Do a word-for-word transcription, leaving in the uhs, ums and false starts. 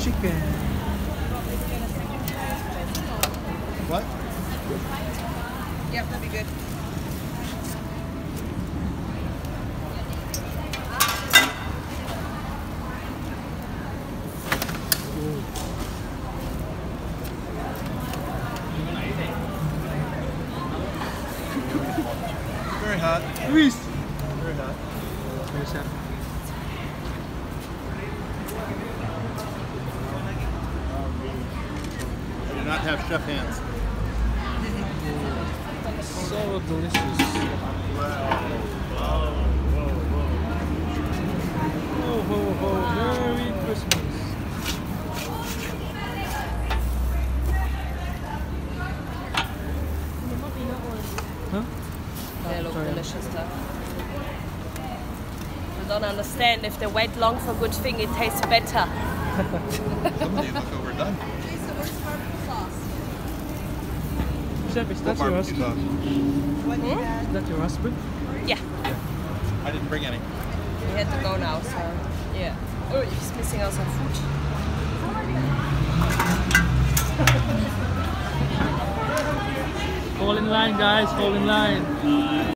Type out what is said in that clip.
chicken. What? Yep, that'd be good. Very hot. Luis! Very hot. Very sad. I do not have chef hands. So delicious. Ho ho ho, Merry Christmas. Huh? They look Sorry. delicious though. I don't understand, if they wait long for good thing, it tastes better. Some of these look overdone. Chef, is that What your barbecue husband? sauce? Hmm? Is that your husband? Yeah, I didn't bring any. we had to go now, so yeah. Oh, he's missing out some food. Fall in line, guys, fall in line.